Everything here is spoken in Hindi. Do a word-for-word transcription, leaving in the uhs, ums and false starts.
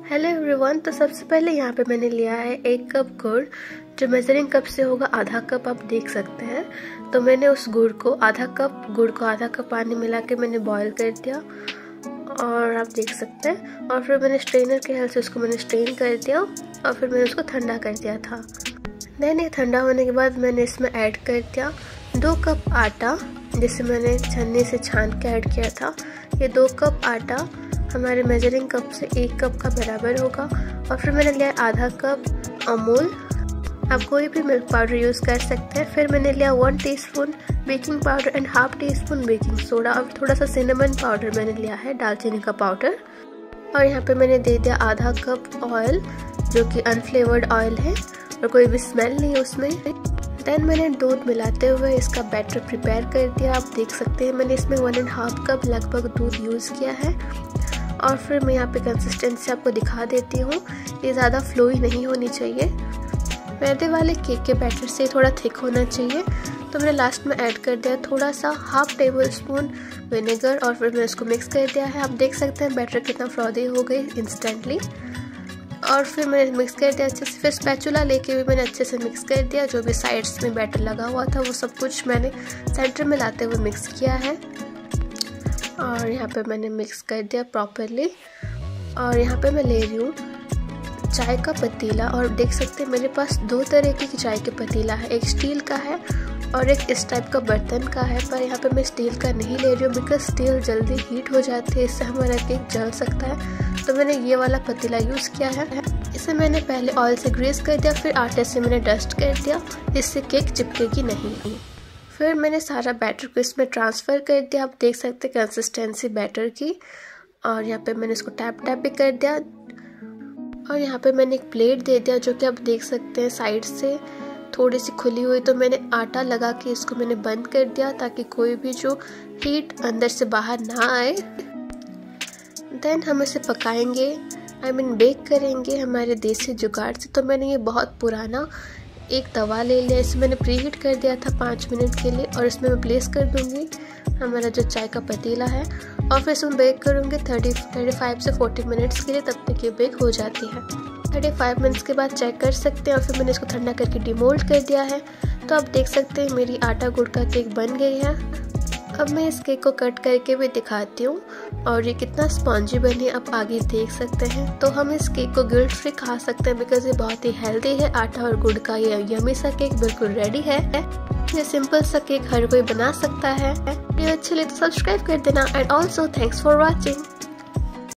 Hello everyone. तो सबसे पहले यहाँ पे मैंने लिया है एक कप गुड़, जो मेजरिंग कप से होगा आधा कप, आप देख सकते हैं। तो मैंने उस गुड़ को आधा कप गुड़ को आधा कप पानी मिला के मैंने बॉईल कर दिया और आप देख सकते हैं। और फिर मैंने स्ट्रेनर के हेल्प से उसको मैंने स्ट्रेन कर दिया और फिर मैंने उसको ठंडा कर दिया था। देन ये ठंडा होने के बाद मैंने इसमें ऐड कर दिया दो कप आटा, जिसे मैंने छन्नी से छान के ऐड किया था। ये दो कप आटा हमारे मेजरिंग कप से एक कप का बराबर होगा। और फिर मैंने लिया आधा कप अमूल, आप कोई भी मिल्क पाउडर यूज़ कर सकते हैं। फिर मैंने लिया one teaspoon baking powder and half teaspoon baking soda और थोड़ा सा सिनेमन पाउडर मैंने लिया है, दालचीनी का पाउडर। और यहाँ पे मैंने दे दिया आधा कप ऑयल, जो कि अनफ्लेवर्ड ऑयल है और कोई भी स्मेल नहीं है उसमें। देन मैंने दूध मिलाते हुए इसका बैटर प्रिपेयर कर दिया। आप देख सकते हैं मैंने इसमें वन एंड हाफ कप लगभग दूध यूज़ किया है। और फिर मैं यहाँ पे कंसिस्टेंसी आपको दिखा देती हूँ, ये ज़्यादा फ्लोई नहीं होनी चाहिए। मैदे वाले केक के बैटर से थोड़ा थिक होना चाहिए। तो मैंने लास्ट में ऐड कर दिया थोड़ा सा हाफ टेबल स्पून विनेगर और फिर मैंने इसको मिक्स कर दिया है। आप देख सकते हैं बैटर कितना फ्रॉदी हो गई इंस्टेंटली। और फिर मैंने मिक्स कर दिया अच्छे से। फिर स्पैचुला लेके भी मैंने अच्छे से मिक्स कर दिया। जो भी साइड्स में बैटर लगा हुआ था वो सब कुछ मैंने सेंटर में लाते हुए मिक्स किया है। और यहाँ पे मैंने मिक्स कर दिया प्रॉपरली। और यहाँ पे मैं ले रही हूँ चाय का पतीला और देख सकते हैं मेरे पास दो तरह की चाय के पतीला है, एक स्टील का है और एक इस टाइप का बर्तन का है। पर यहाँ पे मैं स्टील का नहीं ले रही हूँ बिकॉज स्टील जल्दी हीट हो जाती है, इससे हमारा केक जल सकता है। तो मैंने ये वाला पतीला यूज़ किया है। इसे मैंने पहले ऑयल से ग्रीस कर दिया, फिर आटे से मैंने डस्ट कर दिया, इससे केक चिपकेगी नहीं। फिर मैंने सारा बैटर को इसमें ट्रांसफ़र कर दिया। आप देख सकते हैं कंसिस्टेंसी बैटर की। और यहाँ पे मैंने इसको टैप टैप भी कर दिया। और यहाँ पे मैंने एक प्लेट दे दिया, जो कि आप देख सकते हैं साइड से थोड़ी सी खुली हुई। तो मैंने आटा लगा के इसको मैंने बंद कर दिया ताकि कोई भी जो हीट अंदर से बाहर ना आए। देन हम इसे पकाएंगे, आई मीन बेक करेंगे हमारे देसी जुगाड़ से। तो मैंने ये बहुत पुराना एक तवा ले लिया, इसे मैंने प्रीहीट कर दिया था पाँच मिनट के लिए। और इसमें मैं प्लेस कर दूंगी हमारा जो चाय का पतीला है और फिर इसमें बेक करूंगी थर्टी थर्टी फाइव से फोर्टी मिनट्स के लिए, तब तक ये बेक हो जाती है। थर्टी फाइव मिनट्स के बाद चेक कर सकते हैं। और फिर मैंने इसको ठंडा करके डिमोल्ड कर दिया है। तो आप देख सकते हैं मेरी आटा गुड़ का केक बन गई है। अब मैं इस केक को कट करके भी दिखाती हूँ और ये कितना स्पॉन्जी बनी आप आगे देख सकते हैं। तो हम इस केक को गिल्ट फ्री खा सकते हैं बिकॉज ये बहुत ही हेल्दी है। आटा और गुड़ का ये यमी सा केक बिल्कुल रेडी है। ये सिंपल सा केक हर कोई बना सकता है। वीडियो अच्छी लगे तो सब्सक्राइब कर देना and also thanks for watching.